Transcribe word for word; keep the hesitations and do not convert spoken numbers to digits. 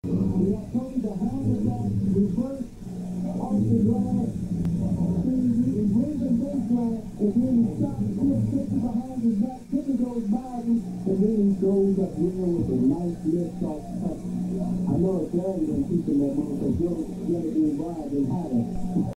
We got Tony behind the back, reverse, off the glass, he brings the baseline, and then he stops, flips Pippen behind his back, Pippen goes by him, and then he goes up there with a nice lift-off touch. I know it's early when keeping that moment, because you're going to be involved in how to